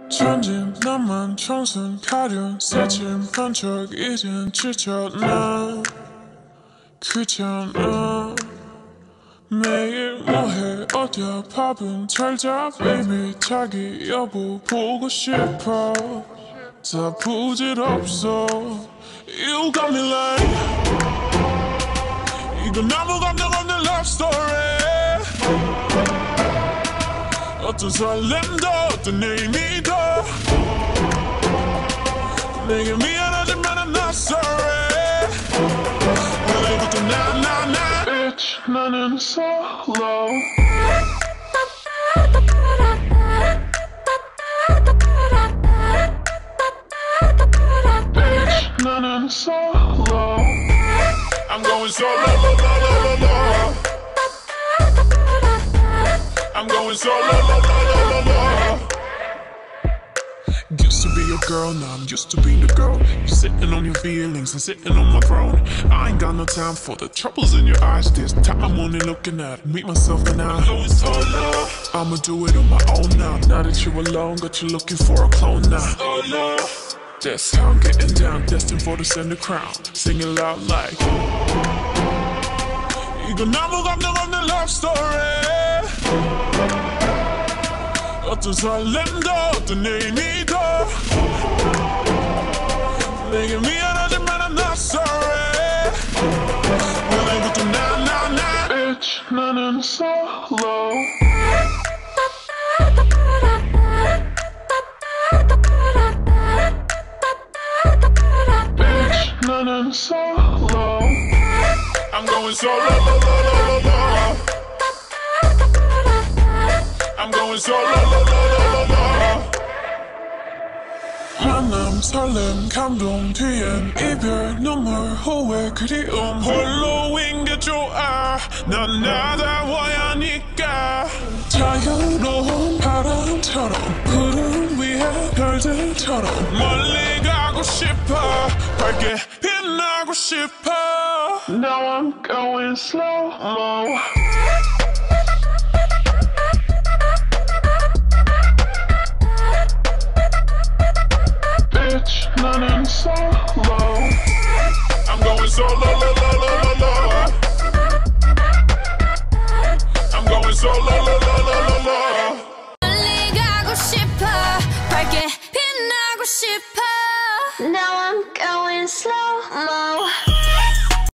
천진 나만 청순 가련 새침한 척 이젠 지쳤나 귀찮아 매일 뭐해 어디야 밥은 잘자 baby 자기 여보 보고 싶어 다 부질없어 You got me like 이건 아무 감정 없는 love story 어떤 설렘도 어떤 의미도 내게 미안하지만 I'm not sorry 원래부터 나 Bitch 나는 solo Bitch 나는 solo I'm going solo I'm going solo Used to be your girl, now I'm used to being the girl. You're sitting on your feelings and sitting on my throne. I ain't got no time for the troubles in your eyes. This time I'm only looking at me, myself and I. I'ma do it on my own now. Now that you're alone, got you looking for a clone now. That's how I'm getting down, destined for the center crown. Singing loud like 이건 아무 감정 없는 love story 어떤 설렘도 어떤 의미도 내게 미안하지만 I'm not sorry 원래부터 나 Bitch 나는 solo Bitch 나는 solo I'm going solo I'm going solo 만남 설렘 감동 뒤엔 이별 눈물 후회 그리움 홀로인 게 좋아 난 나다워야 하니까 자유로운 바람처럼 구름 위에 별들처럼 멀리 가고 싶어 밝게 빛나고 싶어 Now I'm going slow-mo Bitch, 나는 solo I'm going solo I'm going solo